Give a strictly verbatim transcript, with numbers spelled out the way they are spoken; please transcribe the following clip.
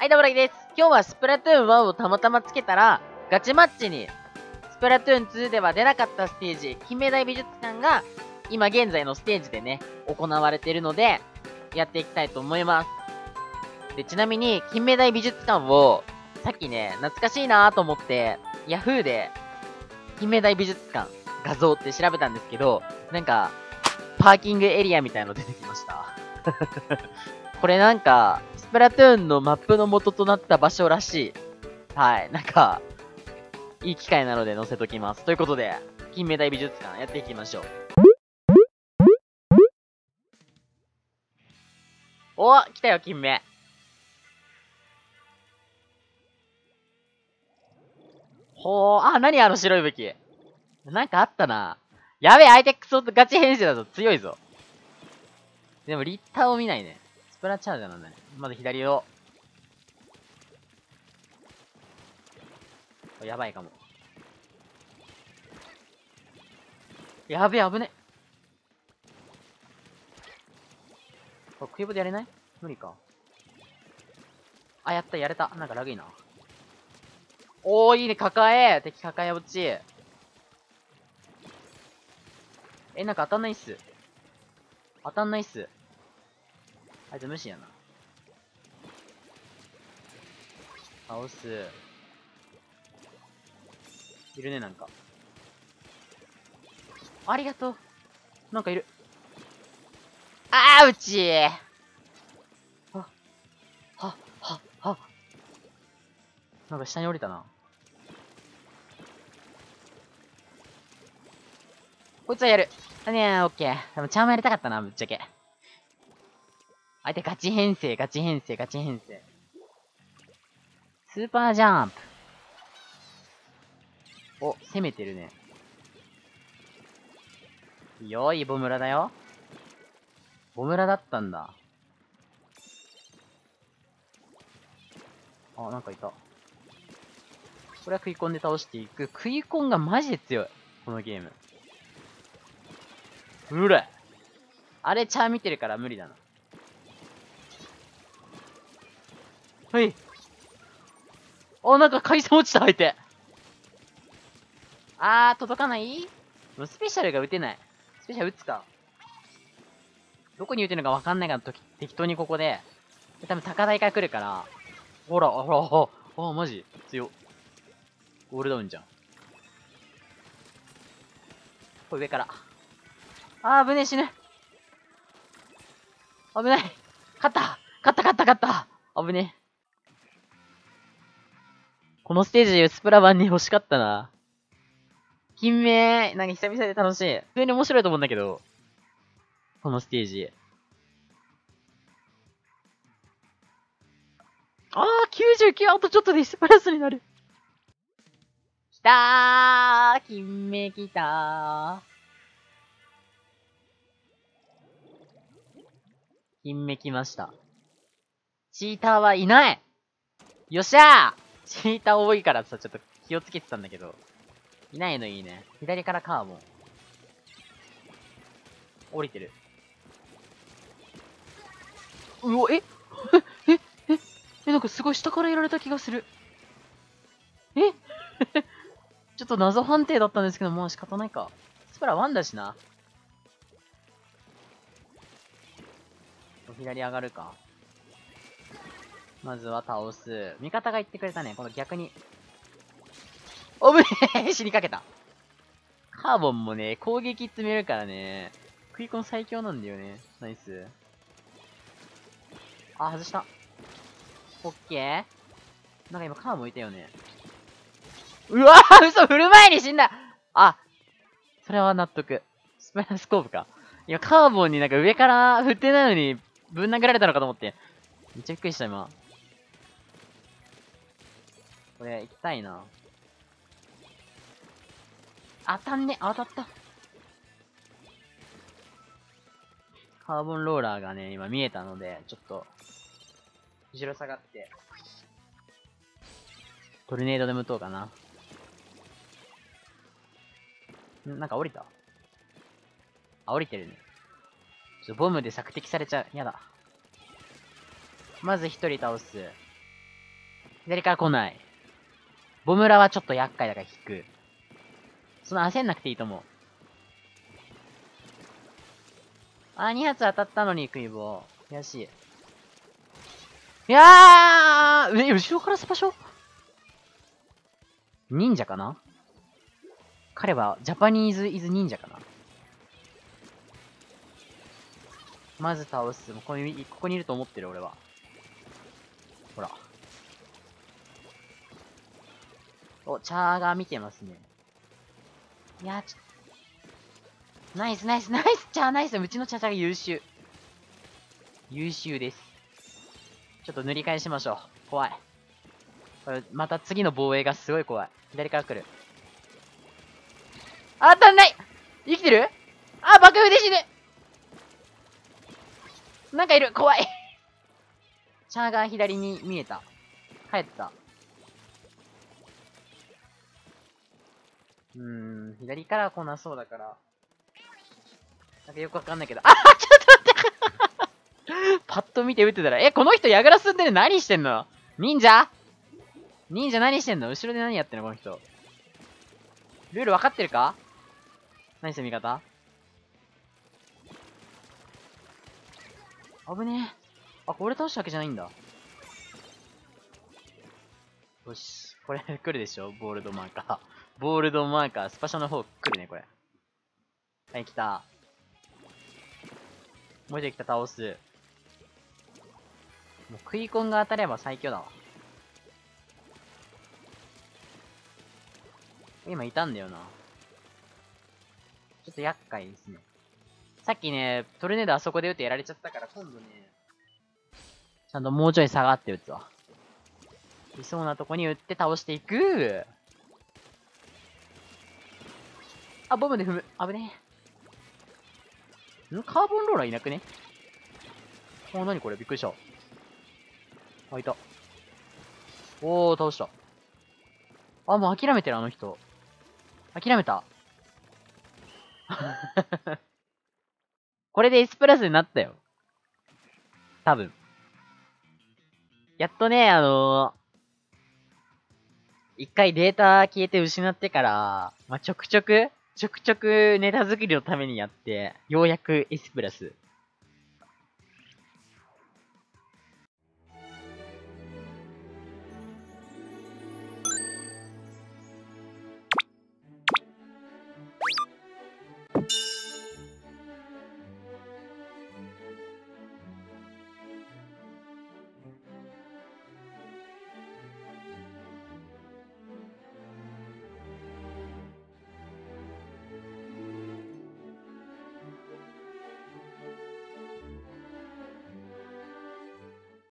はい、どうも、ラギです。今日はスプラトゥーンワンをたまたまつけたら、ガチマッチに、スプラトゥーンツーでは出なかったステージ、金目鯛美術館が、今現在のステージでね、行われているので、やっていきたいと思います。で、ちなみに、金目鯛美術館を、さっきね、懐かしいなーと思って、ヤフーで、金目鯛美術館、画像って調べたんですけど、なんか、パーキングエリアみたいの出てきました。これなんか、スプラトゥーンのマップの元となった場所らしい。はい。なんか、いい機会なので載せときます。ということで、金目鯛美術館やっていきましょう。お来たよ、金目。ほー、あ、何あの白い武器。なんかあったな。やべえ、相手クソガチ編成だと強いぞ。でも、リッターを見ないね。スプラチャージャーなんだね。まず左を。やばいかも。やべえ、危ね。これ、クイボでやれない？無理か。あ、やった、やれた。なんかラグいな。おー、いいね、抱え。敵抱え落ち。え、なんか当たんないっす。当たんないっす。あいつ無視やな。倒す。いるね、なんか。ありがとう。なんかいる。あー、うちー。は、は、は、は。なんか下に降りたな。こいつはやる。あねー、オッケー。でもチャームやりたかったな、ぶっちゃけ。相手ガチ編成、ガチ編成、ガチ編成。スーパージャンプ。お、攻めてるね。よーい、ボムラだよ。ボムラだったんだ。あ、なんかいた。これは食い込んで倒していく。食い込んがマジで強い。このゲーム。うらあれ、チャー見てるから無理だな。はい。あ、なんか回線落ちた、相手。あー、届かない？スペシャルが撃てない。スペシャル撃つか。どこに撃てるのかわかんないから、適当にここで。多分高台から来るから。ほら、ほら、ほら、あ、マジ強っ。ゴールダウンじゃん。これ上から。あー、危ねえ、死ぬ。危ない。勝った勝った勝った勝った危ねえ。このステージでスプラバンに欲しかったな。金目、なんか久々で楽しい。普通に面白いと思うんだけど。このステージ。あー、きゅうじゅうきゅう、あとちょっとでスプラスになる。きたー金目きたー。金目きました。チーターはいない。よっしゃーチーター多いからさ、ちょっと気をつけてたんだけど。いないのいいね。左からカーボン。降りてる。うお、ええ、え、え、え、なんかすごい下からやられた気がする。えちょっと謎判定だったんですけど、もう仕方ないか。スプラワンだしな。左上がるか。まずは倒す。味方が言ってくれたね。この逆に。おぶねえ死にかけた。カーボンもね、攻撃詰めるからね。食い込み最強なんだよね。ナイス。あ、外した。オッケー。なんか今カーボンいたよね。うわぁ嘘振る前に死んだあ、それは納得。スペラスコープか。いや、カーボンになんか上から振ってないのにぶん殴られたのかと思って。めっちゃびっくりした今。これ、行きたいな。当たんね。当たった。カーボンローラーがね、今見えたので、ちょっと、後ろ下がって、トルネードで無糖かな。んなんか降りたあ、降りてるね。ちょっとボムで索敵されちゃう。やだ。まず一人倒す。 左から来ない。ボムラはちょっと厄介だから引く。その焦んなくていいと思う。あ、に発当たったのに、クイボー。悔しい。いやーえ、後ろからスパショ忍者かな？彼は、ジャパニーズ・イズ・忍者かな？まず倒す。ここに、ここにいると思ってる、俺は。ほら。お、チャーが見てますね。いやー、ちょっと。ナイス、ナイス、ナイス、チャー、ナイス。うちのチャチャが優秀。優秀です。ちょっと塗り返しましょう。怖い。これ、また次の防衛がすごい怖い。左から来る。あ、当たんない！生きてる？あ、爆風で死ぬ！なんかいる！怖い！チャーが左に見えた。帰った。うーん、左から来なそうだから。なんかよくわかんないけど。あ、ちょっと待ってパッと見て撃ってたら、え、この人矢倉進んでる何してんの？忍者？忍者何してんの？後ろで何やってんのこの人。ルール分かってるか？何して味方？危ねえ。あ、これ倒したわけじゃないんだ。よし。これ来るでしょ？ボールドマーカー。ボールドマーカー、スパシャの方来るね、これ。はい、来た。もう一人来た、倒す。もう食い込んが当たれば最強だわ。今いたんだよな。ちょっと厄介ですね。さっきね、トルネードあそこで撃ってやられちゃったから、今度ね、ちゃんともうちょい下がって撃つわ。いそうなとこに撃って倒していく。あ、ボムで踏む。危ねえ。ん？カーボンローラーいなくね？お、なにこれ？びっくりした。あ、いた。おー、倒した。あ、もう諦めてる、あの人。諦めた。これで S プラスになったよ。多分。やっとね、あのー、一回データ消えて失ってから、まあ、ちょくちょく、ちょくちょくネタ作りのためにやって、ようやく S プラス。